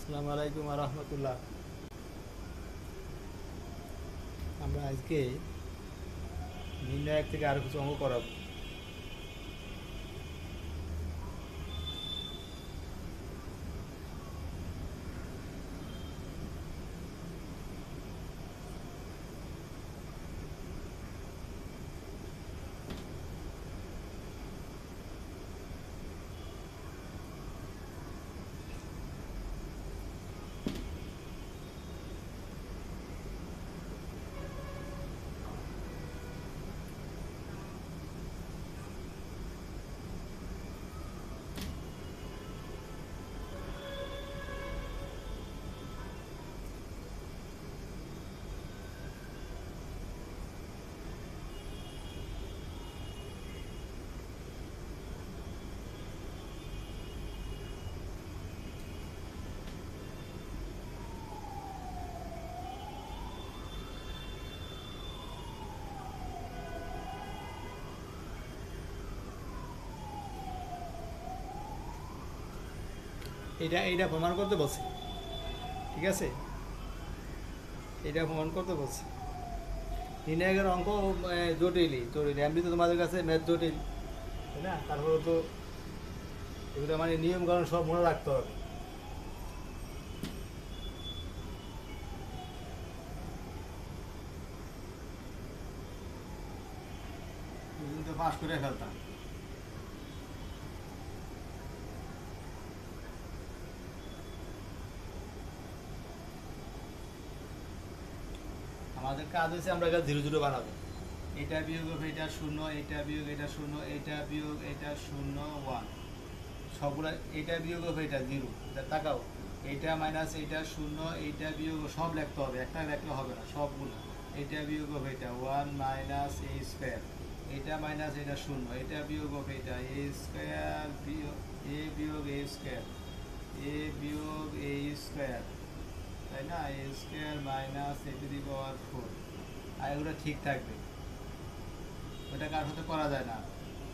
আসসালামু আলাইকুম রহমতুল্লাহ। আমরা আজকে নির্ণায়ক থেকে আরো কিছু অঙ্ক করাবো। এটা প্রমাণ করতে বলছে, ঠিক আছে? এটা প্রমাণ করতে বলছে। নির্ণায়কের অঙ্ক জটিলই জটিল, এমনি তো তোমাদের কাছে ম্যাথ জটিল, তাই না? তারপরে তো এগুলো মানে নিয়মকানুন সব মনে রাখতে হবে। তো পাস করে ফেলতাম। আমাদের কাজ হচ্ছে আমরা এটা জিরো জিরো বানাবো। এটা বিয়োগ এটা শূন্য, এটা বিয়োগ এটা শূন্য, এটা বিয়োগ এটা শূন্য, ওয়ান। সবগুলো এটা বিয়োগ এটা জিরো, এটা তাকাও। এটা মাইনাস এটা শূন্য, এইটা বিয়োগ সব লিখতে হবে, একটা লিখলে হবে না, সবগুলো। এটা বিয়োগ এটা ওয়ান মাইনাস এ স্কোয়ার, এটা মাইনাস এটা শূন্য, এটা বিয়োগ এটা এ স্কোয়ার বিয়োগ এ বিয়োগ এ স্কোয়ার, এ বিয়োগ এ স্কোয়ার, তাই না? A square minus a to the power four. আর এগুলো ঠিক থাকবে, ওটা কার সাথে করা যায় না,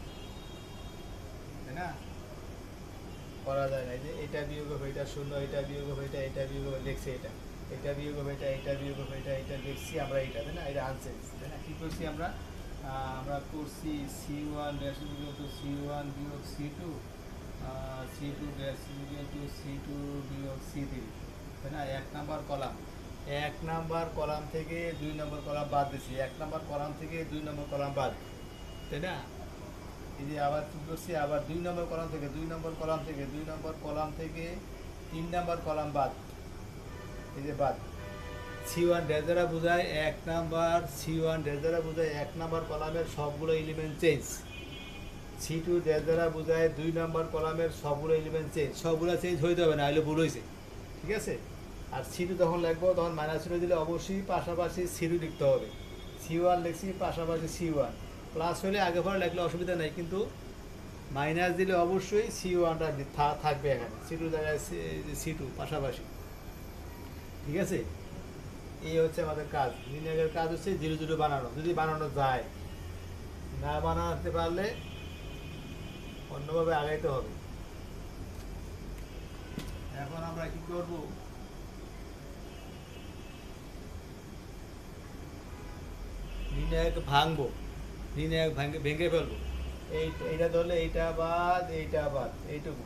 তাই না? করা যায় না। এই যে এটা বিয়োগ হবে এটা শূন্য, এটা বিয়োগ হবে এটা, এটা বিয়োগ হবে দেখছি এটা, এটা বিয়োগ হবে এটা, এটা বিয়োগ হবে এটা, এটা দেখছি আমরা এটা, তাই না? এটা আনসেন্স, তাই না? কী করছি আমরা? আমরা করছি C one dash equal to C one বিয়োগ C two, C two dash equal to C two বিয়োগ সি থ্রি, তাই না? এক নাম্বার কলাম, এক নাম্বার কলাম থেকে দুই নম্বর কলাম বাদ দিছি, এক নাম্বার কলাম থেকে দুই নম্বর কলাম বাদ, তাই না? এই যে আবার কী করছি, আবার দুই নম্বর কলাম থেকে দুই নম্বর কলাম থেকে দুই নম্বর কলাম থেকে তিন নম্বর কলাম বাদ, এই যে বাদ। সি ওয়ান ড্যাশ দ্বারা বোঝায় এক নাম্বার, সি ওয়ান ড্যাশ দ্বারা বোঝায় এক নাম্বার কলামের সবগুলো element change, C two dash দ্বারা বোঝায় দুই নম্বর কলামের সবগুলো এলিমেন্ট চেঞ্জ। সবগুলো চেঞ্জ হইতে হবে না, হলে ভুল হয়েছে, ঠিক আছে? আর সি টু যখন লিখবো তখন মাইনাস চিহ্ন দিলে অবশ্যই পাশাপাশি সি টু লিখতে হবে। সি ওয়ান লিখছি পাশাপাশি সি ওয়ান, প্লাস হলে আগে পরে লিখলে অসুবিধা নেই, কিন্তু মাইনাস দিলে অবশ্যই সি ওয়ানটা থাকবে এখানে, সি টু জায়গায় সি টু পাশাপাশি, ঠিক আছে? এই হচ্ছে আমাদের কাজ। নির্ণয়ের কাজ হচ্ছে জিরো জিরো বানানো, যদি বানানো যায়। না বানাতে পারলে অন্যভাবে আগাইতে হবে। এখন আমরা কি করব? নির্ণায়ক ভাঙবো, নির্ণায়ক ভেঙে ফেলবো। এইটা ধরলে এইটা বাদ, এইটা বাদ, এইটুকু।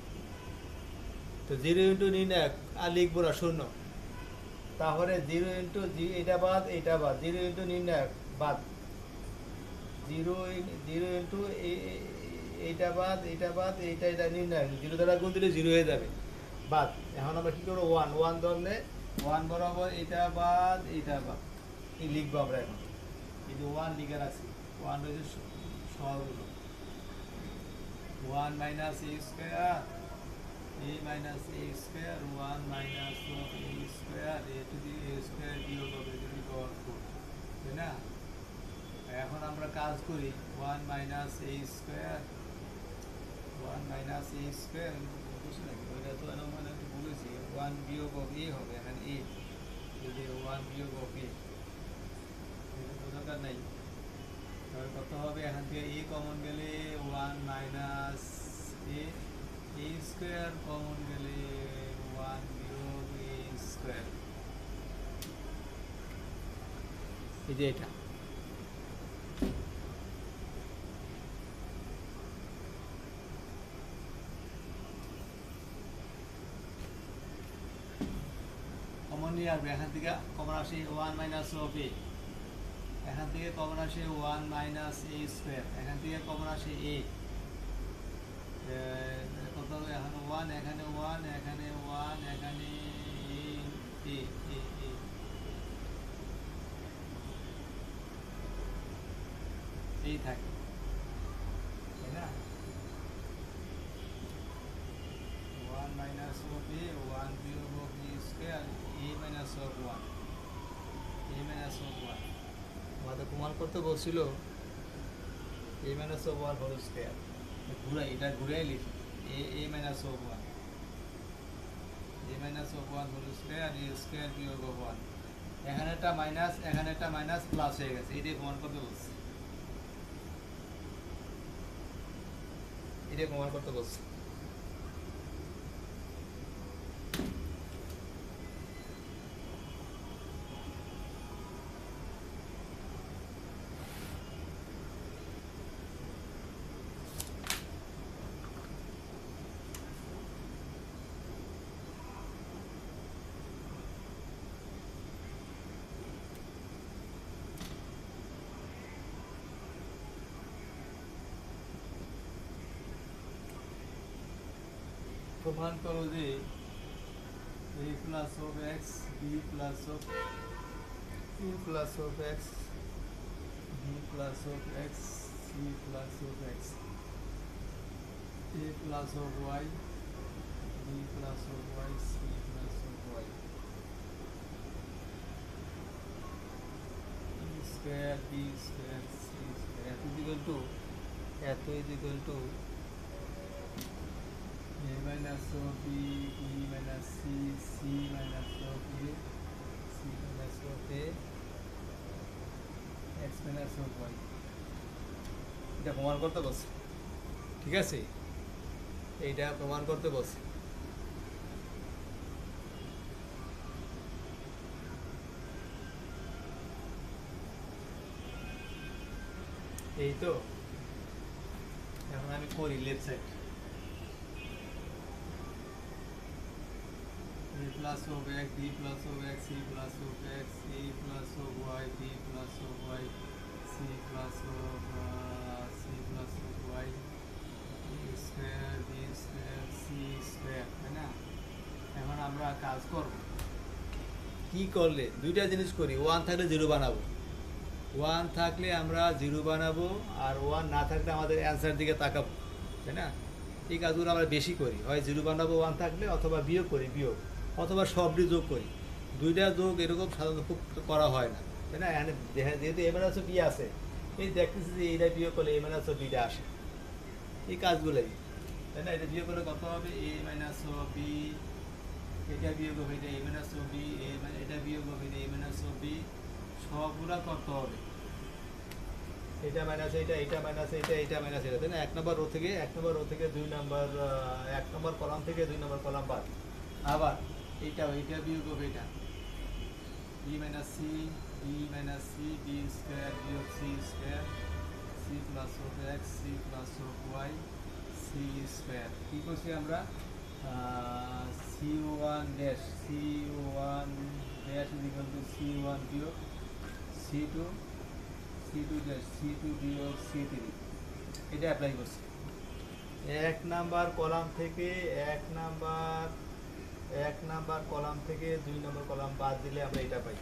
তো জিরো ইন্টু নির্ণায়ক আর লিখবো না, শূন্য। তাহলে জিরো ইন্টু এটা বাদ, এইটা বাদ, জিরো ইন্টু নির্ণায়ক বাদ, জিরো জিরো ইন্টু এইটা বাদ, এইটা বাদ, এইটা এটা নির্ণায়ক, জিরো দ্বারা গুণ দিলে জিরো হয়ে যাবে, বাদ। এখন আমরা কী করবো? ওয়ান, ওয়ান ধরলে ওয়ান বরাবর এটা বাদ, এইটা বাদ, এই লিখবো আমরা এখন। এই যে ওয়ান লিখে রাখছি, ওয়ান রয়েছে সহগুলো, one minus a square, a minus a square, one minus of a square, a to the a square বিয়োগ হবে যদি পাওয়ার ফোর, তাই না? এখন আমরা কাজ করি, one minus a square, one minus a square বুঝছি নাকি? ওইটা তো মানে একটু বলেছি, ওয়ান বিয়োগ অফ এ হবে এখানে, এ যদি ওয়ান বিয়োগ অফ এ, এটা তো দরকার নাই। তাহলে কত হবে? এখান থেকে এ কমন গেলে one minus a, a square common গেলে ওয়ান বিয়োগ স্কয়ার, এই যে এটা কমন নিয়ে আসবে, এখান থেকে কমন আসে 1 মাইনাস অফ এ, এখান থেকে কমন আসে 1 মাইনাস এ স্কয়ার, এখান থেকে কমন আসে এ, কত হবে এখানে 1, এখানে 1, এখানে 1, এখানে এ এ এ এই থাকে, তাই না? 1 মাইনাস অফ এ, 1 বিয়োগ of a square, a minus of 1, a minus of 1 আমাদের প্রমাণ করতে বলছিল a minus of 1 whole square, ঘুরাই এটা ঘুরাই লিখি a minus of 1, a minus of 1 whole square, a square বিয়োগ অফ 1, এখানে একটা মাইনাস, এখানে একটা মাইনাস, প্লাস হয়ে গেছে, এটাই প্রমাণ করতে বলছি, এটাই প্রমাণ করতে বলছি। প্রমাণ করো যে a plus of x b plus of a plus of x b plus of x c plus of x, a plus of y b plus of y c plus of y square b square c square এত is equal to a minus of b, b minus c, c minus of a, c minus of a, x minus of y, এটা প্রমাণ করতে বলছে, ঠিক আছে? এইটা প্রমাণ করতে বলছে, এই তো। এখন আমি করি left side, a plus of x, b plus of x, c plus of x, a plus of y, b plus of y, c plus of y, a square, b square, c square, তাই না? এখন আমরা কাজ করব, কি করলে দুইটা জিনিস করি, 1 থাকলে 0 বানাবো, 1 থাকলে আমরা 0 বানাবো, আর 1 না থাকলে আমাদের অ্যান্সার দিকে তাকাবো, তাই না? এই কাজগুলো আমরা বেশি করি, হয় 0 বানাবো 1 থাকলে, অথবা বিয়োগ করি বিয়োগ, অথবা সবটি যোগ করি। দুইটা যোগ এরকম সাধারণত খুব করা হয় না, তাই না? যেহেতু এ মাইনাস বি আছে, এই দেখতেছি যে এইটা বিয়োগ করলে এ মাইনাস বিটা আসে, এই কাজগুলোই, তাই না? এটা বিয়োগ করলে কত হবে, এ মাইনাস বি, এটা বিয়োগ হবে এটা এ মাইনাস বি, এটা বিয়োগ হবে এটা এ মাইনাস বি, সবগুলা করতে হবে, এটা মাইনাস এটা, এটা মাইনাস এটা, এটা মাইনাস এটা, তাই না? 1 নম্বর রো থেকে 2 নম্বর 1 নম্বর কলাম থেকে 2 নম্বর কলাম বাদ, আবার এইটা বিয়োগ হবে এটা b minus c, b square বিয়োগ c square, c plus of x, c plus of y, c square. কী করছি আমরা, C1 dash is equal to C1 বিয়োগ C2 ড্যাশ C2 বিয়োগ C3, এটা অ্যাপ্লাই করছি। 1 নাম্বার কলাম থেকে 2 নম্বর কলাম বাদ দিলে আমরা এটা পাই,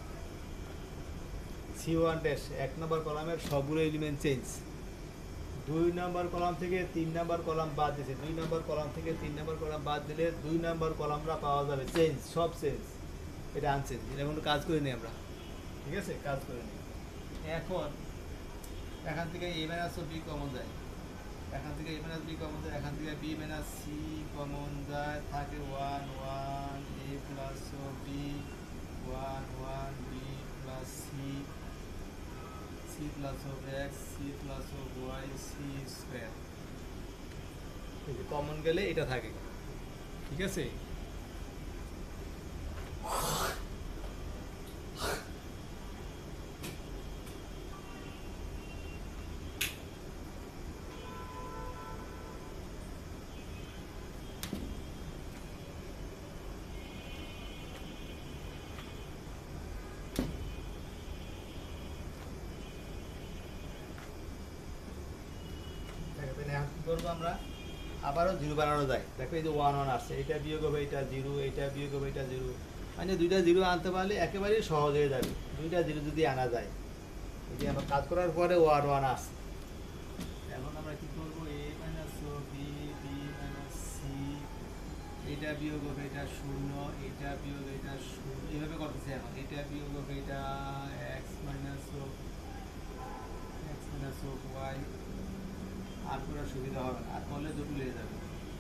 C1 ড্যাশ 1 নম্বর কলামের সবগুলো এলিমেন্ট চেঞ্জ, 2 নম্বর কলাম থেকে 3 নম্বর কলাম বাদ দিয়েছে, 2 নম্বর কলাম থেকে 3 নম্বর কলাম বাদ দিলে 2 নম্বর কলামটা পাওয়া যাবে চেঞ্জ, সব চেঞ্জ, এটা আনচেঞ্জ, এটা কোনো কাজ করে নিই আমরা, ঠিক আছে? কাজ করে নিই। এখন এখান থেকে এ মাইনাস বি কমন যায়, এখান থেকে এ মাইনাস বি কমন যায়, এখান থেকে বি মাইনাস সি কমন যায়, থাকে 1 1 a plus b, 1 1 b plus c, c plus of x, c plus of y, c square, common গেলে এটা থাকে, ঠিক আছে? আমরা আবারও জিরো বানানো যায়। দেখো এই যে 1 1 আসছে, এটা বিয়োগ হবে এটা জিরো, এটা বিয়োগ হবে এটা জিরো, মানে দুইটা জিরো আনতে পারলে একেবারেই সহজ হয়ে যাবে। দুইটা জিরো যদি আনা যায়, যদি আমরা কাজ করার পরে 1 1 আসছে, এখন আমরা কি করব, a minus b, b minus c, এটা বিয়োগ হবে এটা শূন্য, এটা বিয়োগ এটা শূন্য, এইভাবে করতেছে। এখন এটা বিয়োগ হবে এটা এক্স মাইনাস ওয়াই, আর করার সুবিধা হবে না, আর করলে জটিল হয়ে যাবে।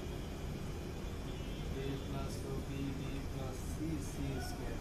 a plus b, b plus c, c square,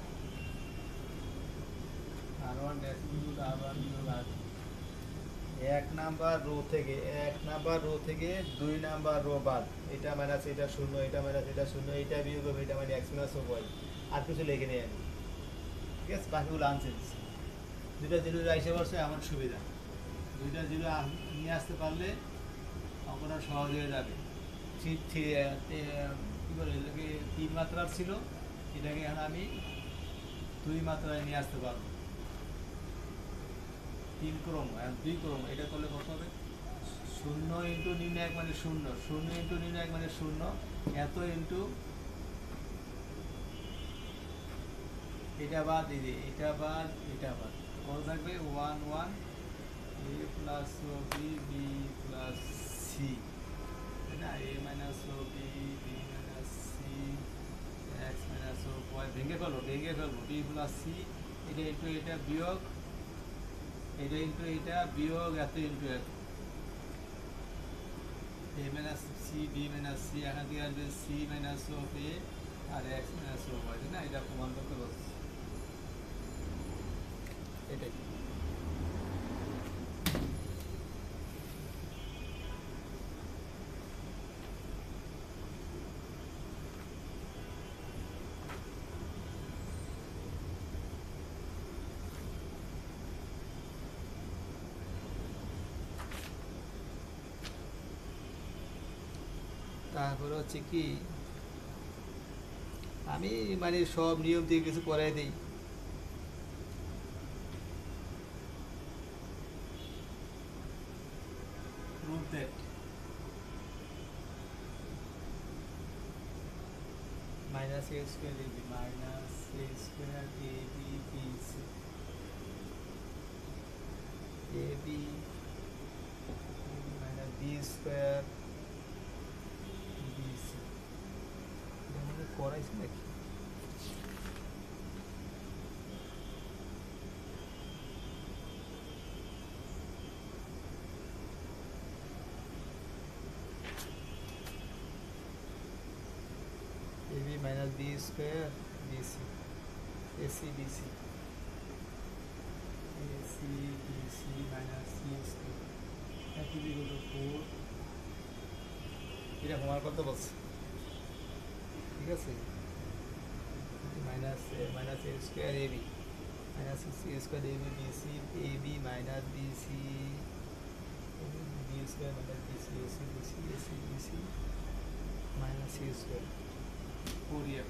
আর ওয়ান এক্স বিয়োগ আর ওয়ান বিয়োগ আর। এক নাম্বার রো থেকে 2 নাম্বার রো বাদ, এটা মাইনাস এটা শূন্য, এটা মাইনাস এটা শূন্য, এটা বিয়োগ হবে এটা মানে এক্স মাইনাস ওয়াই, আর কিছু লিখে নেই আমি, ঠিক আছে? বাকিগুলো আনসেন্স। দুইটা জিরো এসে বসে আমার সুবিধা, দুইটা জিরো নিয়ে আসতে পারলে অঙ্কটা সহজ হয়ে যাবে। কী বলে এটাকে 3 মাত্রার ছিল, এটাকে এখন আমি 2 মাত্রায় নিয়ে আসতে পারবো। 3 ক্রম, 2 ক্রম, এটা করলে কত হবে? 0 ইন্টু নির্ণায়ক মানে 0, 0 ইন্টু নির্ণায়ক মানে 0, এত ইন্টু এটা বাদ, এই যে এটা বাদ, এটা বাদ, কত থাকবে? 1 1 a plus b, b plus c, তাই না? a minus b, b minus c, x minus y, ভেঙে ফেলবো বি প্লাস সি, এটা ইন্টু এটা বিয়োগ, এটা ইন্টু এটা বিয়োগ, এত ইন্টু এত, a minus c, b minus c, এখান থেকে আসবে সি মাইনাস অফ এ আর এক্স মাইনাস ওয়াই, তাই না? এটা প্রমাণ করতে বলছে, এটাই। তারপরে হচ্ছে কি, আমি মানে সব নিয়ম দিয়ে কিছু করাই দিই। prove that minus a square ab minus a square ab bc ab minus b square bc, এটা মনে করাইছে নাকি? ab minus b square bc, ac bc, ac bc minus c square, that will equal to 4, এটা প্রমাণ করতে বলছে, ঠিক আছে? Minus minus a square a b minus c square a b b c, a b minus b c, b square minus b c, a c b c, a c b c minus c square, 4f।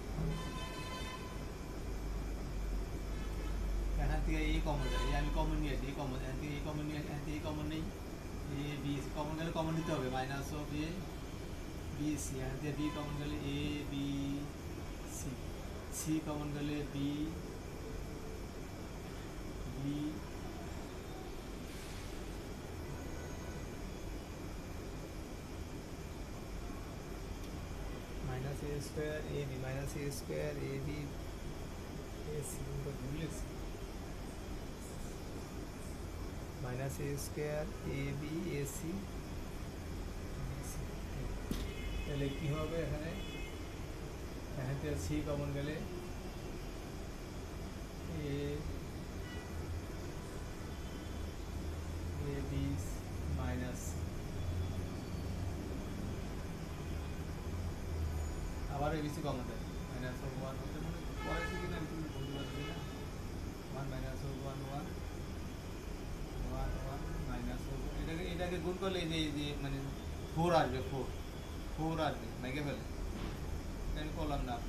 এখান থেকে এই common যায়, আমি কমন নিয়ে আসি, এই কমন, এখান থেকে এই কমন নিয়ে আসি, এখান থেকে এই কমন নেই, এ বি কমন গেলে কমন নিতে হবে, minus of a b c, এখান থেকে বি কমন গেলে a b c, c common গেলে b, b minus a square a b minus a square a b a c, minus a square a b a c b c, তাহলে কী হবে? এখানে এখান থেকে সি কমন গেলে এ বি মাইনাস, আবার এবিসি কমন দেয়, মাইনাস অফ 1 হতে মনে পড়াইছি কিনা আমি তুমি বলতে পারছি না, 1 মাইনাস অফ 1 1 1 1 মাইনাস অফ, এটাকে গুণ করলে এই যে মানে 4 আসবে, 4 আসবে, মেঘে ফেলে, এটা আমি করলাম না,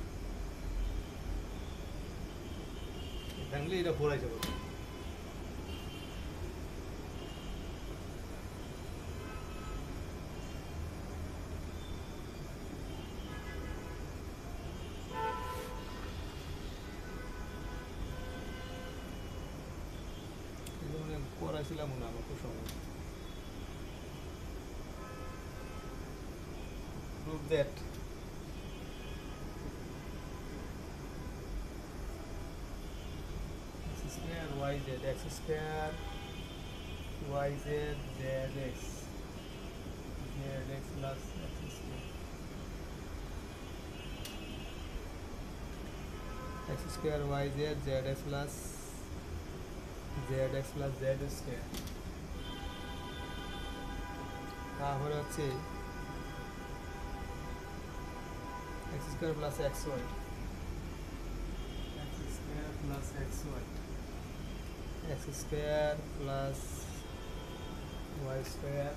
ভাঙলে এটা 4 আসবে। বানাইছিলাম না আমার খুব সময় prove that x square yz x square yz zx zx plus x square x square yz zx plus zx plus z square তাহলে হচ্ছে x square plus xy x square plus xy x square plus y square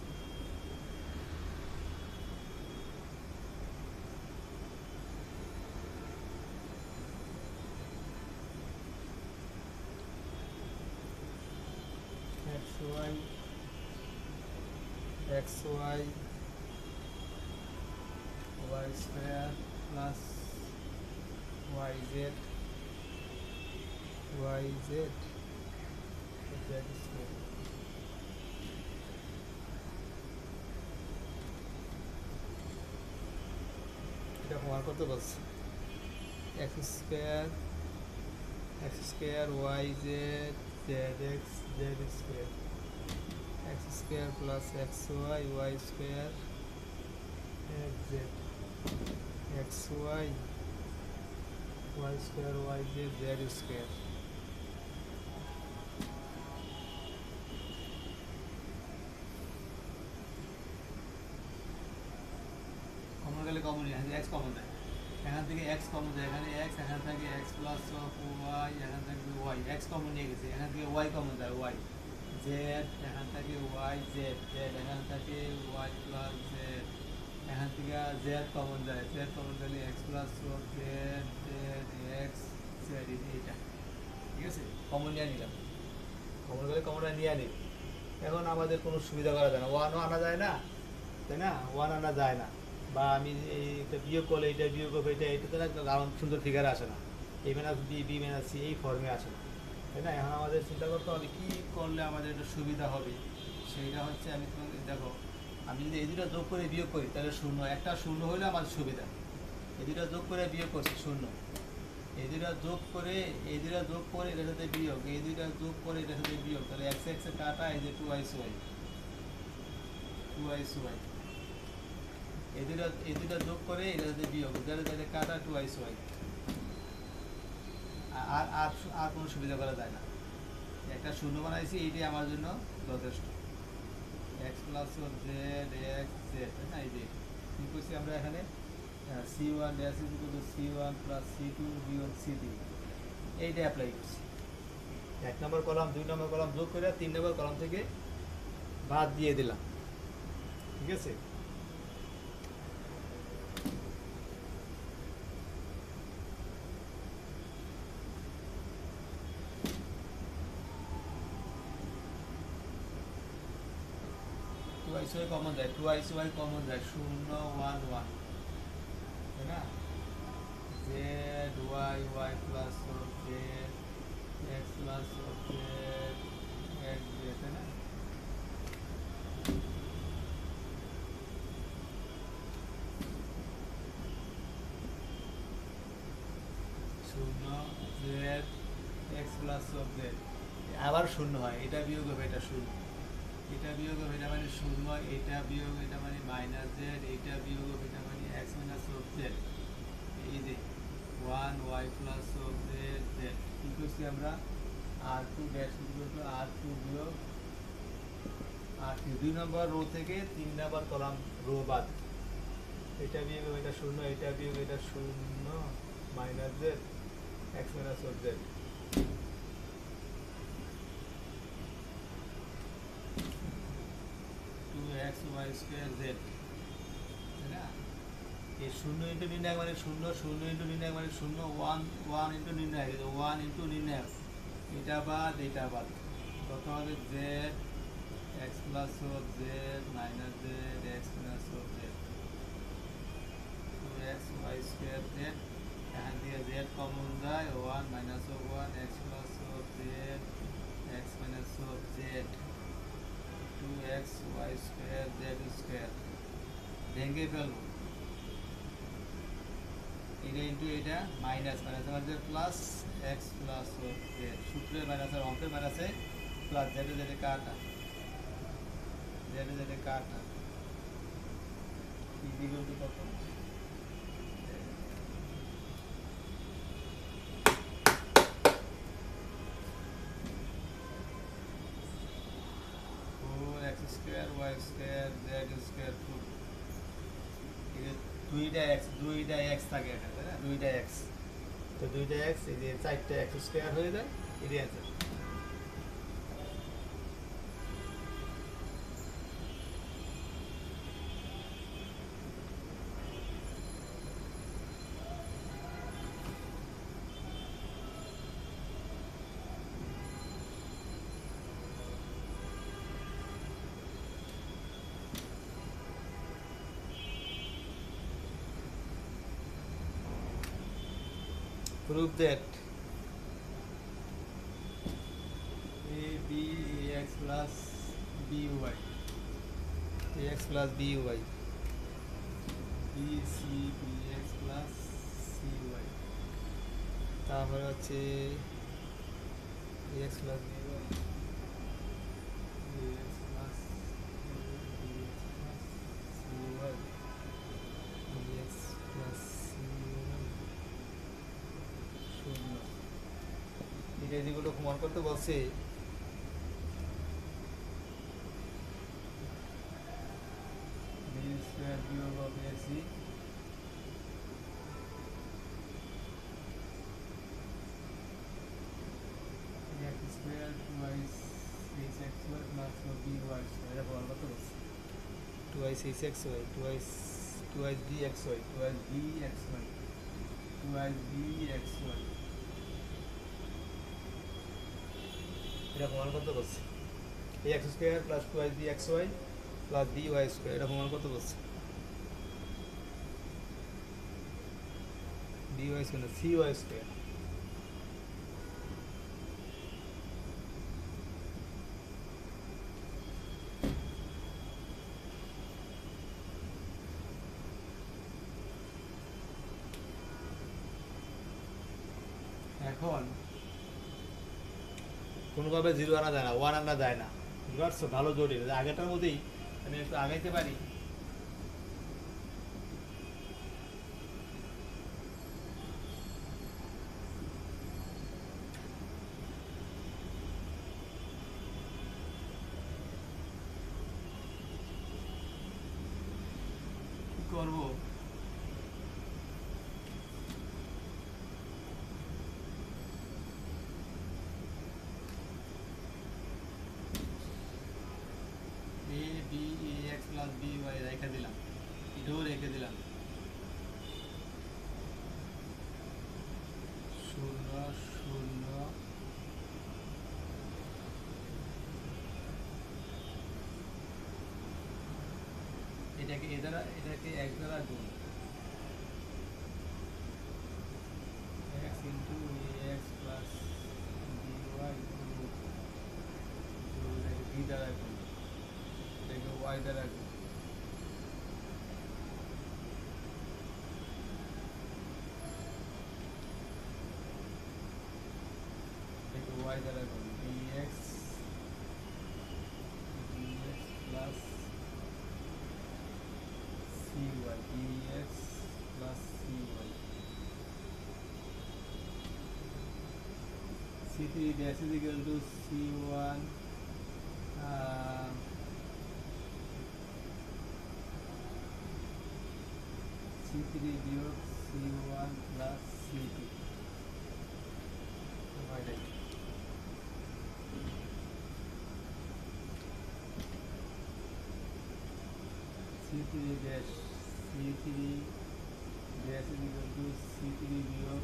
xy xy y square plus yz yz z square এটা প্রমাণ করতে বলছি x square yz zx z square x square plus xy y square xz xy y square yz z square common গেলে common x common যায় এখান থেকে x common যায় এখানে x এখান থেকে x প্লাস y এখান থেকে y x কমন নিয়ে গেছে এখান থেকে y কমন যায় y z এখান থেকে y z z এখান থেকে y প্লাস z এখান থেকে z কমন যায় z কমন গেলে x plus z z x z এটা ঠিক আছে কমন নিয়ে নিলাম কমন গেলে কমনটা নিয়ে নিই এখন আমাদের কোনো সুবিধা করা যায় না ওয়ানও আনা যায় না তাই না ওয়ান আনা যায় না বা আমি এটা বিয়োগ করলে এটা বিয়োগ করবো এটাতে না কারণ সুন্দর ফিগার আসে না a minus b b minus c এই ফর্মে আসে না তাই না এখন আমাদের চিন্তা করতে হবে কী করলে আমাদের একটা সুবিধা হবে সেইটা হচ্ছে আমি তোমাকে দেখো আমি যদি এই দুটো যোগ করে বিয়োগ করি তাহলে শূন্য একটা শূন্য হলে আমাদের সুবিধা এই দুটো যোগ করে বিয়োগ করছি শূন্য এই দুটো যোগ করে এটার সাথে বিয়োগ এই দুটো যোগ করে এটার সাথে বিয়োগ তাহলে এক্স এক্সে কাটা এই যে 2y এই দুটো যোগ করে এটার সাথে বিয়োগ এটার সাথে কাটা 2y আর আর আর কোনো সুবিধা করা যায় না একটা শূন্য বানাইছি এইটাই আমার জন্য যথেষ্ট x plus z x z না এই যে কী করছি আমরা এখানে c1 dash is equal to c1 plus c2 বিয়োগ c3 এইটা অ্যাপ্লাই করছি এক নম্বর কলাম দুই নম্বর কলাম যোগ করে তিন নম্বর কলাম থেকে বাদ দিয়ে দিলাম ঠিক আছে টুয়াইস কমন যায় কমন যায় 0 1 1 তাই না z y plus z x plus z x z তাই না শূন্য জেড এক্স প্লাস জেড আবার শূন্য হয় এটা বিয়োগ হবে এটা শূন্য এটা বিয়োগ হবে এটা মানে শূন্য এটা বিয়োগ এটা মানে মাইনাস জেড এটা বিয়োগ হবে এটা মানে এক্স মাইনাস জেড এই যে 1 y প্লাস জেড জেড কী করছি আমরা r2 ড্যাশ r2 বিয়োগ r3 দুই নম্বর রো থেকে তিন নম্বর কলাম রো বাদ এটা বিয়োগ হবে এটা শূন্য এটা বিয়োগ এটা শূন্য minus z x minus z x y square z তাই না এই শূন্য ইন্টু নির্ণয় মানে শূন্য শূন্য ইন্টু নির্ণয় মানে শূন্য ওয়ান ওয়ান ইন্টু নির্ণয় ওয়ান ইন্টু নির্ণয় এটা বাদ কত হবে z x plus z minus z x plus z two x y square z এখান থেকে জেড কমন যায় one minus one x plus z x minus of z 2x y square z square ভেঙে ফেলবো এটা into এটা minus minus আমাদের plus x plus z সূত্রের মাইনাসের অঙ্কের মাইনাসে প্লাস জেডে জেডে কাটা ইকুয়াল টু কত 4x square y square z square 2 এই দুইটা x থাকে এটা তাই না দুইটা x তো দুইটা x এই যে চারটা x স্কয়ার হয়ে যায় এর answer prove that ax plus by ax plus by bc bx plus cy তারপরে হচ্ছে ax plus by ax plus bx plus এটা যেগুলো প্রমাণ করতে বলছে b স্কয়ার বিয়োগ of ac x square twice 6xy plus by square এটা প্রমাণ করতে বলছে 2x 6xy 2x bxy 2x bxy 2x bxy এটা প্রমাণ করতে বলছে ax square plus 2x bxy plus by square এটা প্রমাণ করতে বলছে by স্কয়ার cy স্কয়ার এখন কোনোভাবে জিরো আনা যায় না ওয়ান আনা যায় না বুঝতে পারছো ভালো জটিল আগেটার মধ্যেই আমি একটু আগাইতে পারি কি করবো ax plus by রেখে দিলাম এটাও রেখে দিলাম 0 0 এটাকে এক দ্বারা গুণ x into ax plus by b দ্বারা গুণ এটাকে y দ্বারা গুণ এটাকে y দ্বারা গুণ dx plus cy dx plus cy c3 dash is equal to c1 c3 বিয়োগ c1 plus c2 c3 dash is equal to c3 বিয়োগ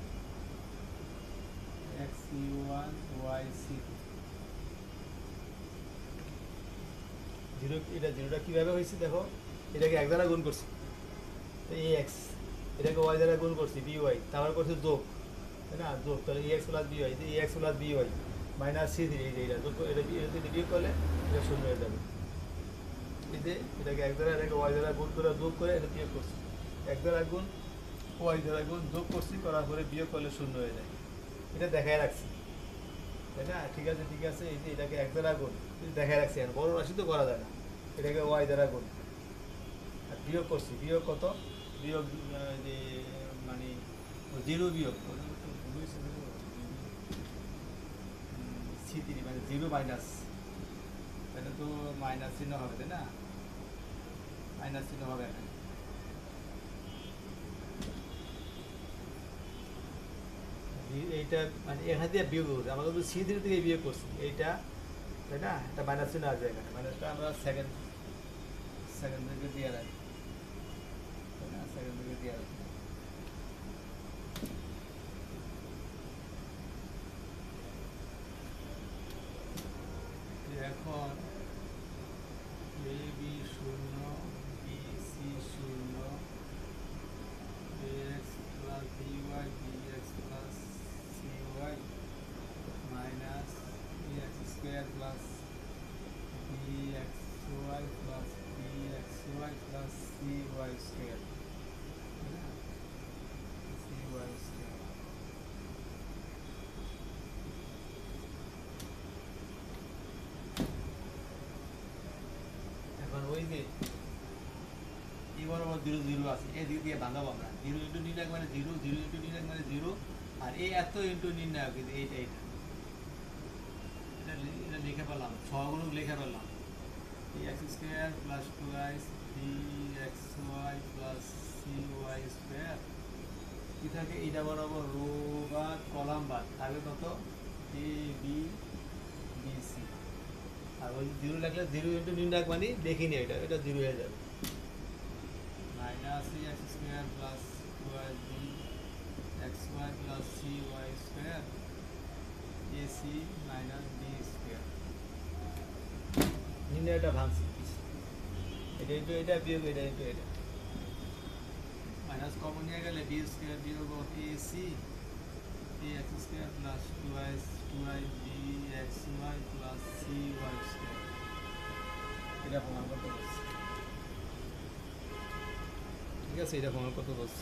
x c1 y c2 zero এটা জিরোটা কিভাবে হয়েছে দেখো এটাকে এক দ্বারা গুণ করছি ax এটাকে y দ্বারা গুণ করছি by তারপর করছি যোগ তাই না যোগ তাহলে ax plus by ax plus by minus c three, এই যে এটা যোগ এটা যদি বিয়োগ করলে এটা শূন্য হয়ে যাবে। এই যে এটাকে এক দ্বারা এটাকে ওয়াই দ্বারা গুণ করে যোগ করে এটা বিয়োগ করছি, এক দ্বারা গুণ ওয়াই দ্বারা গুণ যোগ করছি, করার পরে বিয়োগ করলে শূন্য হয়ে যায়। এটা দেখায় রাখছি, তাই না? ঠিক আছে ঠিক আছে, এই যে এটাকে এক দ্বারা গুণ দেখায় রাখছি, আর বড় রাশি তো করা যায় না, এটাকে ওয়াই দ্বারা গুণ আর বিয়োগ করছি, বিয়োগ কত, বিয়োগ যে মানে জিরো বিয়োগ সি থ্রি মানে জিরো মাইনাস, এটা তো মাইনাস চিহ্ন হবে, তাই না? মাইনাস চিহ্ন হবে এখানে। এইটা মানে এখান দিয়ে বিয়োগ করছি, আমরা কিন্তু সি থ্রি থেকে বিয়োগ করছি এইটা, তাই না? এটা মাইনাস চিহ্ন আসবে এখানে, মাইনাসটা আমরা সেকেন্ড সেকেন্ড থেকে দিয়ে রাখি, তাই না? সেকেন্ড থেকে দিয়ে রাখি। এখন এ বি শূন্য, বি সি শূন্য, x plus b y, b x plus c y minus b x square plus b x y plus b x y plus c y square, c y square. এখন ওই যে ই বরাবর zero zero আছে, এই দিক দিয়ে ভাঙাবো আমরা, জিরো ইন্টু নির্ণায়ক মানে জিরো, জিরো ইন্টু নির্ণায়ক মানে জিরো, আর এই এত ইন্টু নির্ণায়ক কিন্তু এইটা এইটা এটা এটা লিখে পেলাম, সহগুলো লিখে পেলাম, b x square plus two আইস b x y plus c y square, কি থাকে এইটা বরাবর রো বা কলাম বা থাকবে কত, এ বি বি সি, আর ওই জিরো লাগলে জিরো ইন্টু নির্ণায়ক মানে দেখিনি, এটা এটা জিরো হয়ে যাবে, minus x square plus two i b x y plus c y square a c minus b square. নির্ণয়টা ভাঙছি, এটা ইন্টু এটা বিয়োগ এটা ইন্টু এটা, মাইনাস কমন নিয়ে গেলে বি স্কোয়ার বিয়োগ a c b x square plus two i b x y plus c y square, এটা প্রমাণ করতে বলছি। ঠিক আছে, এটা প্রমাণ করতে বলছি।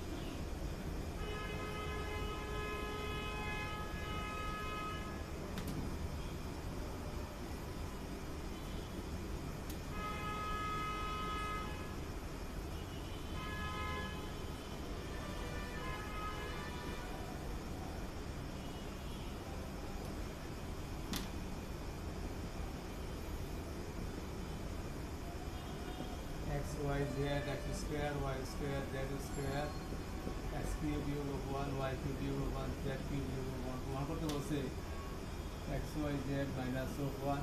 x y z x square y square z square x cube বিয়োগ 1 y cube বিয়োগ 1 z cube বিয়োগ 1 প্রমাণ করতে বলছে, x y z minus of 1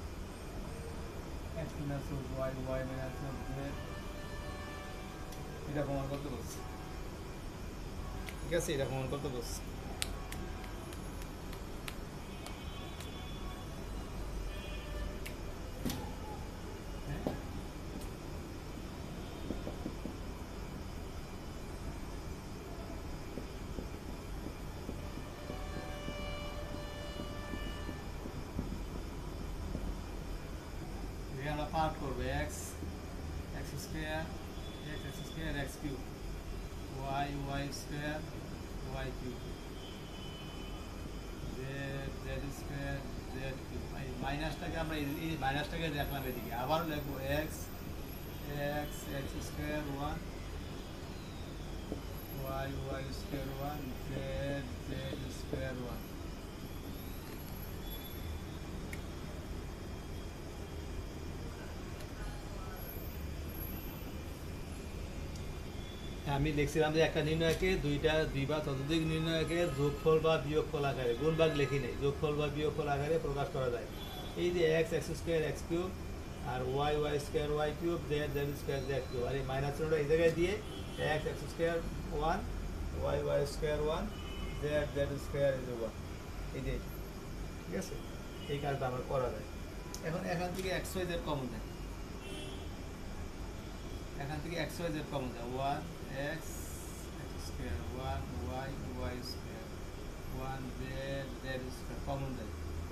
x minus of y y minus of z, এটা প্রমাণ করতে বলছে। ঠিক আছে, এটা প্রমাণ করতে বলছে। আমরা পার্ট করবো x square x cube y square y cube z square z cube, এই মাইনাসটাকে আমরা এই মাইনাসটাকে দেখলাম এদিকে, আবার লিখবো x square 1 y square 1 z square 1। আমি লিখছিলাম যে একটা নির্ণয়কে দুই বা ততোধিক নির্ণয়কের যোগফল বা বিয়োগফল আকারে, গুণভাগ লিখি নেই, যোগফল বা বিয়োগফল আকারে প্রকাশ করা যায়। এই যে x স্কোয়ার x কিউব আর y square y cube z square z cube, আর এই মাইনাস চিহ্নটা এই জায়গায় দিয়ে x square 1 y square 1 z square 1, এই যে, ঠিক আছে, এই কাজটা আমার করা যায়। এখন এখান থেকে x y z কমন যায়, এখান থেকে x y z কমন যায়, 1 x square 1 y square 1 z square common যায়,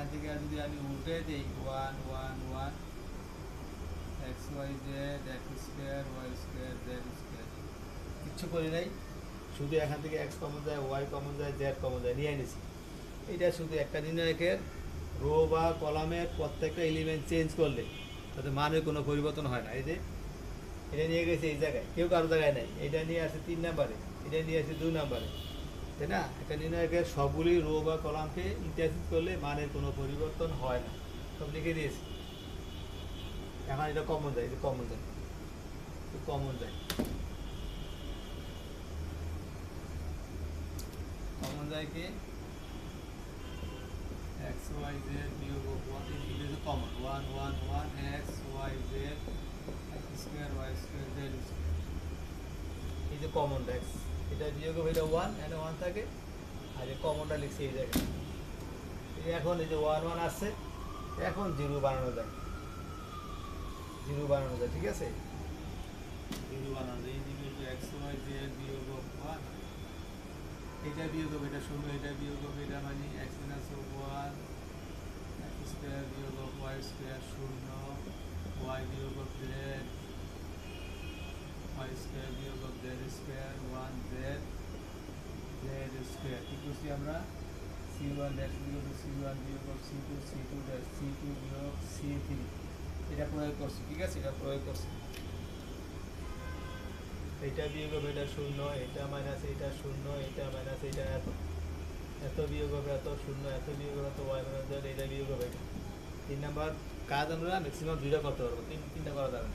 এখান থেকে যদি আমি উল্টে দিই 1 1 1 x y z x square y square z square, কিচ্ছু করি নাই, শুধু এখান থেকে এক্স কমন যায়, ওয়াই কমন যায়, জেড কমন যায়, নিয়ে নিছি। এটা শুধু একটা নির্ণায়কের রো বা কলামের প্রত্যেকটা এলিমেন্ট চেঞ্জ করলে তাতে মানের কোনো পরিবর্তন হয় না। এই যে এটা নিয়ে গেছে এই জায়গায়, কেউ কারো জায়গায় নাই, এটা নিয়ে আসে 3 নাম্বারে, এটা নিয়ে আসে 2 নাম্বারে, তাই না? একটা নির্ণায়কের সবগুলি রো বা কলামকে ইন্টারচেঞ্জ করলে মানের কোনো পরিবর্তন হয় না, সব লিখে দিয়েছি। এখন এটা কমন যায়, এটা কমন যায়, কমন যায়, কমন যায় কি এক্স ওয়াই জেড বিয়োগ 1, এটা হচ্ছে common 1 1 1 x y z x square y square z square, এই যে কমন এক্স, এটা বিয়োগ এটা 1, এখানে 1 থাকে, আর এই কমনটা লিখছি এই জায়গায়। এখন এই যে 1 1 আসছে, এখন 0 বানানো যায়, 0 বানানো যায়, ঠিক আছে? 0 বানানো যায়, এই দিকে এক্স ওয়াই জেড বিয়োগ 1, এটা বিয়োগ হবে এটা 0, এটা বিয়োগ হবে এটা, মানে এক্স মাইনাস 1 এক্স স্কোয়ার বিয়োগ ওয়াই স্কোয়ার 0, ওয়াই বিয়োগ জেড ওয়াই স্কোয়ার বিয়োগ z square 1 z z square, কি করছি আমরা c1 ড্যাশ বিয়োগ c1 বিয়োগ c2 c2 ড্যাশ c2 বিয়োগ c3, এটা প্রয়োগ করছি, ঠিক আছে? এটা প্রয়োগ করছি, এটা বিয়োগ হবে এটা 0, এটা মাইনাস এটা 0, এটা মাইনাস এটা এত, এত বিয়োগ হবে এত 0, এত বিয়োগ হবে এত, ওয়াই মাইনাস জেড, এটা বিয়োগ হবে এটা। 3 নাম্বার কাজ আমরা ম্যাক্সিমাম 2টা করতে পারবো, 3টা করা যাবে না,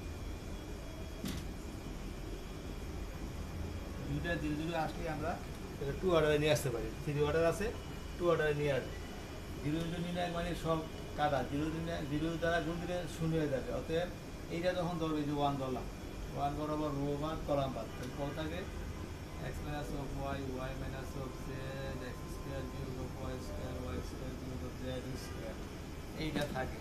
2টা 0 আসলে আমরা এটা 2 অর্ডারে নিয়ে আসতে পারি, 3 অর্ডার আছে 2 অর্ডারে নিয়ে আসবে। 0 ইন্টু নির্ণয় মানে সব কাটা, 0 দ্বারা গুণ দিলে 0 হয়ে যাবে, অতএব এইটা যখন ধরবে যে 1 ধরলাম, 1 বরাবর রো বাদ কলাম বাদ, তাহলে কত থাকে x minus of y y minus of z x square বিয়োগ অফ ওয়াই স্কোয়ার বিয়োগ অফ জেড স্কোয়ার, এইটা থাকে।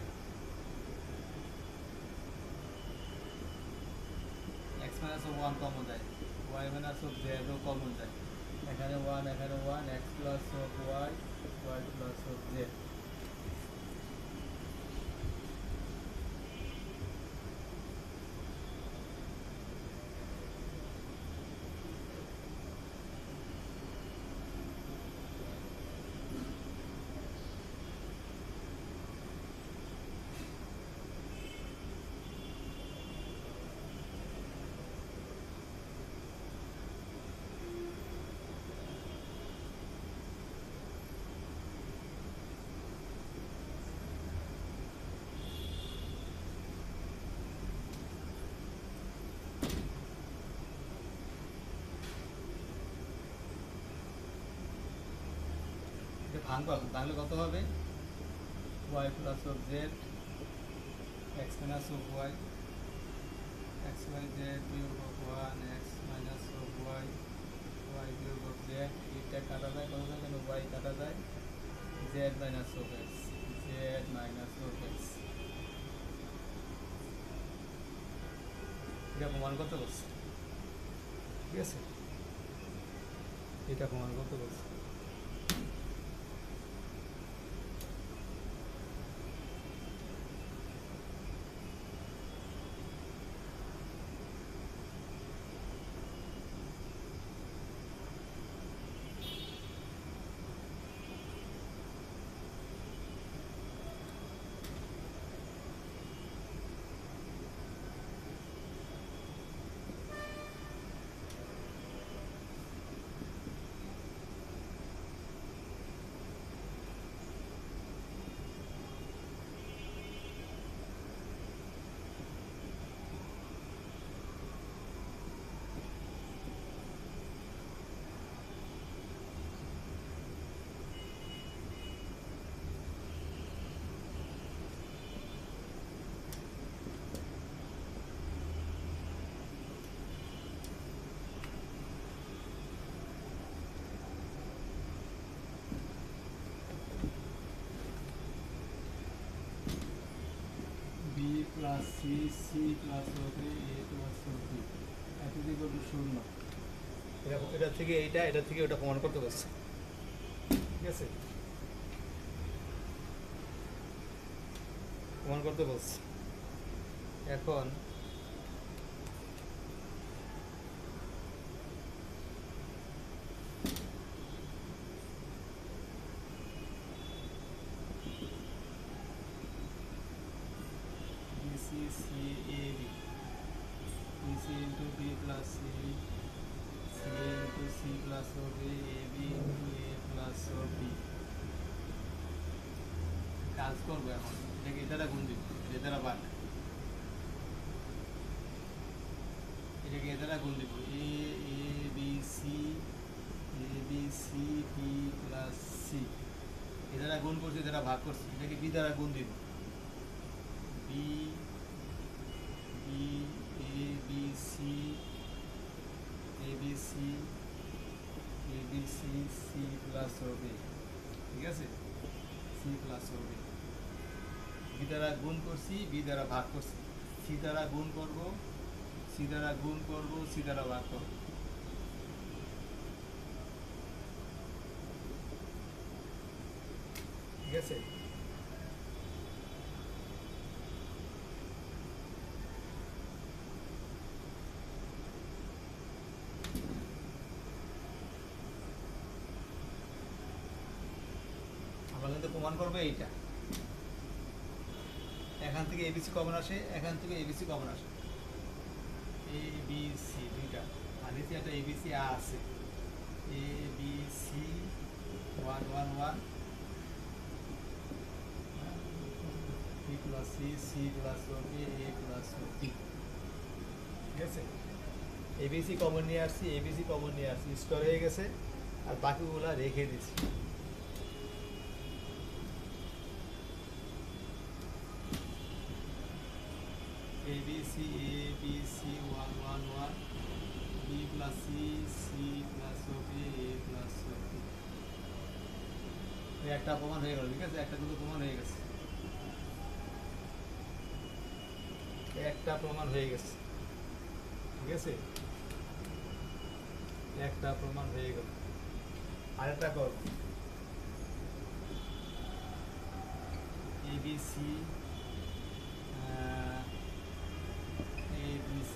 এক্স মাইনাস অফ 1 কমন যায়, ওয়াই মাইনাস অফ জেডও কমন যায়, এখানে 1 এখানে 1 x plus of y y plus of z. ভাঙলে কত হবে y plus of z x minus of y x y z বিয়োগ of 1 x minus of y Y বিয়োগ অফ জেড, এটা কাটা যায়, কত যায় কেন ওয়াই কাটা যায়, z minus of x z minus of x, এটা প্রমাণ করতে বলছে, ঠিক আছে? এটা প্রমাণ করতে বলছে। প্লাস সি সি প্লাস হবে এ প্লাস বি, এত দিকে 0, এরকম, এটা থেকে এইটা, এটা থেকে ওটা প্রমাণ করতে পারছে, ঠিক আছে? প্রমাণ করতে বলছি। এখন BC CAB BC into B plus C into C plus of A AB into A plus of B কাজ করবো এখন এটাকে এটারা গুণ দিব এটারা ভাগ এটাকে এটারা গুণ দিব A A B C A B C B plus C এটারা গুণ করছে এটারা ভাগ করছে এটাকে B দ্বারা গুণ দিব B B A B C A B C A B C C plus হবে ঠিক আছে C plus হবে B দ্বারা গুণ করছি B দ্বারা ভাগ করছি C দ্বারা গুণ করব C দ্বারা গুণ করব C দ্বারা ভাগ করব ঠিক আছে আমরা কিন্তু প্রমাণ করবো এইটা এখান থেকে এবিসি কমন আসে এখান থেকে এবিসি কমন আসে এ বি সি দুইটা আর নিচে একটা এবিসি আছে a b c 1 1 1 b plus c c plus a a plus b ঠিক আছে এবিসি কমন নিয়ে আসছি এবিসি কমন নিয়ে আসছি স্টোর হয়ে গেছে আর বাকিগুলো রেখে দিচ্ছি ABC ABC 1 1 1 B plus C C plus of A A plus of B একটা প্রমাণ হয়ে গেল ঠিক আছে একটা দুটো প্রমাণ হয়ে গেছে একটা প্রমাণ হয়ে গেছে ঠিক আছে একটা প্রমাণ হয়ে গেল আরেকটা কর ABC ABC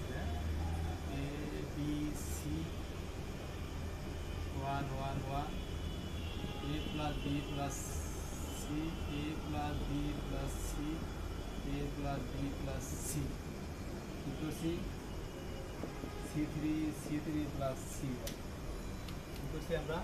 1 1 1 A plus B plus C A plus B plus C A plus B plus C equal C C3 C3 plus C1 equal C আমরা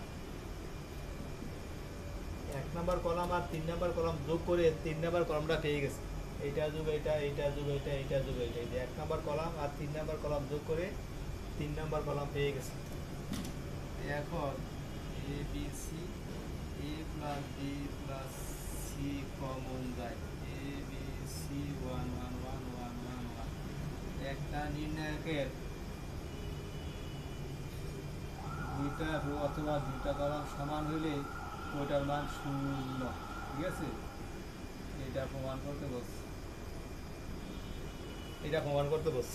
এক নাম্বার কলাম আর তিন নাম্বার কলাম যোগ করে তিন নাম্বার কলামটা পেয়ে গেছে এইটা যোগ এটা এইটা যোগ এটা এইটা যোগ এটা এই যে এক নাম্বার কলাম আর তিন নাম্বার কলাম যোগ করে তিন নাম্বার কলাম পেয়ে গেছে এখন a b c a plus b plus c common যায় এ বি সি 1 1 1 1 1 1 একটা নির্ণায়কের দুইটা রো অথবা দুইটা কলাম সমান হইলে ওইটার মান 0 ঠিক আছে এটা প্রমাণ করতে বলছি এটা প্রমাণ করতে বলছি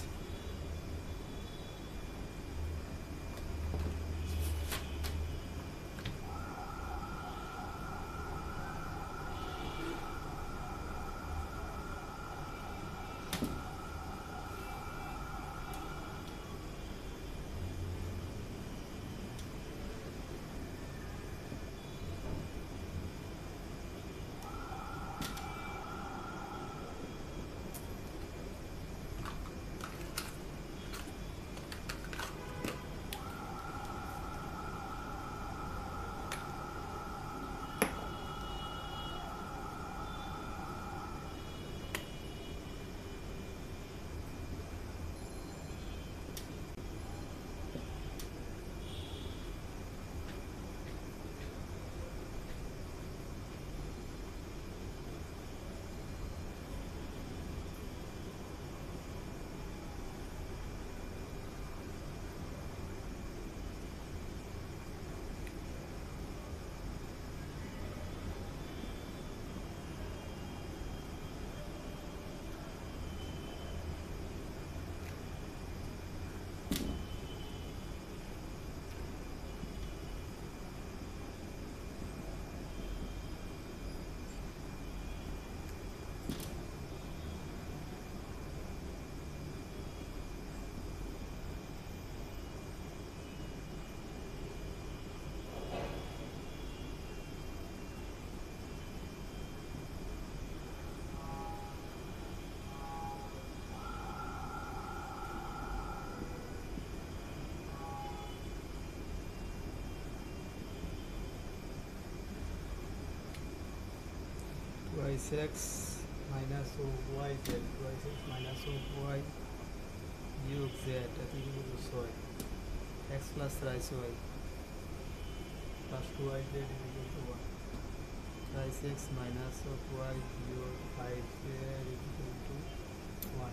x মাইনাস ও y z y x minus ও ওয়াই বিয়োগ জেড এত ইকুয়াল টু 6 এক্স প্লাস রাইস y plus 2y z equal to 1 রাইস এক্স মাইনাস ও ওয়াই বিয়োগ 5 z equal to 1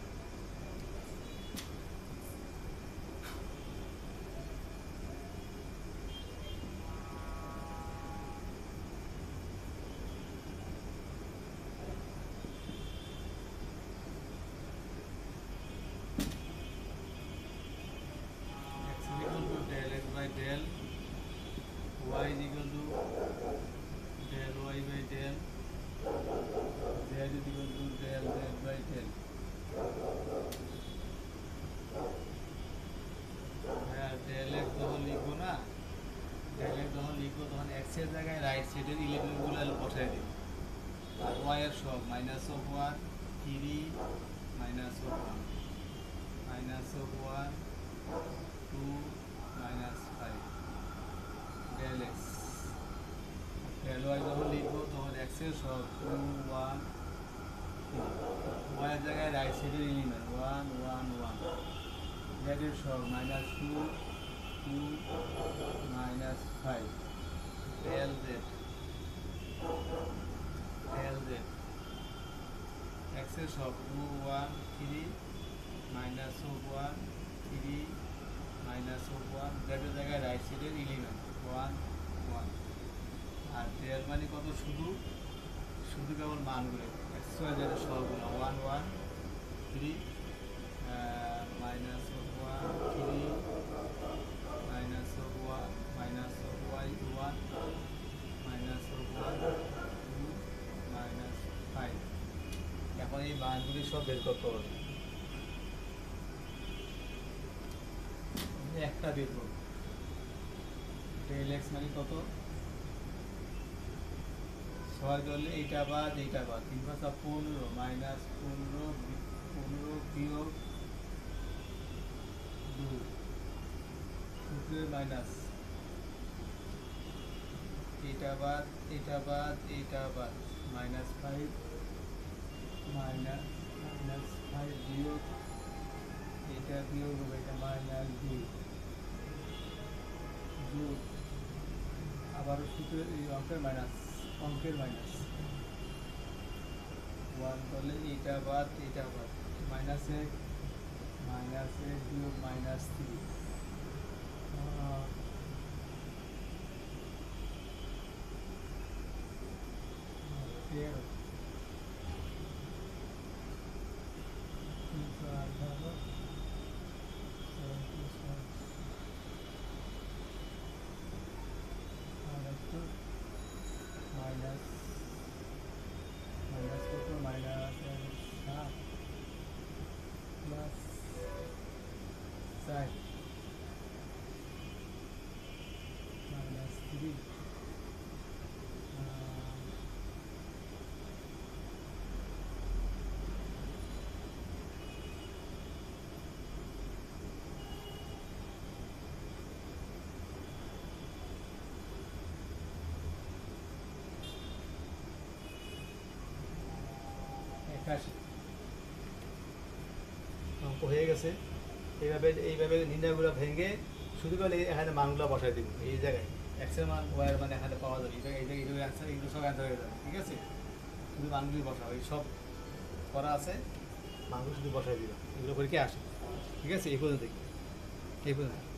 del y is equal to del y by del z is equal to del z by del del x যখন লিখবো না del x যখন লিখবো তখন x এর জায়গায় রাইট সাইডের এলিমেন্টগুলো বসাই দিই আর y এর সব মাইনাস অফ 1 3 মাইনাস of 1 minus of 1 2 minus 5 del x del y যখন লিখবো তখন x এর সব 2 1 3 y এর জায়গায় রাইট সাইডের এলিমেন্ট 1 1 1 z এর সব minus 2 2 minus 5 del z x এর সব 2 1 3 minus of 1 3 minus of 1 that is জায়গায় রাইট সাইডের এলিমেন্ট 1 1 আর del মানে কত শুধু কেবল মানগুলো x y z এর সবগুলো 1 1 3 minus of 1 3 minus of 1 minus of y 1 minus of 1 2 minus 5 এখন এই মানগুলি সব বের করতে হবে একটা বের করব del x মানে কত 6 ধরলে এইটা বাদ 3 5 15 মাইনাস 15 বিয়োগ 2 2 মাইনাস এইটা বাদ মাইনাস 5 মাইনাস 5 বিয়োগ এটা বিয়োগ হবে এটা মাইনাস 2 আবারও সূত্রের এই অঙ্কের মাইনাস 1 করলে এইটা বাদ মাইনাস 1 বিয়োগ মাইনাস 3 অঙ্ক হয়ে গেছে এইভাবে নির্ণয়গুলো ভেঙে শুধু করে এখানে মানগুলো বসাই দিব এই জায়গায় এক্সের মান ওয়াইয়ের মান এখানে পাওয়া যাবে এই জায়গায় অ্যান্সার এগুলো সব অ্যান্সার হয়ে যাবে ঠিক আছে শুধু মানগুলি বসাবো এই সব করা আছে মানগুলো শুধু বসাই দিবা এগুলো পরীক্ষায় আসে ঠিক আছে এই পর্যন্ত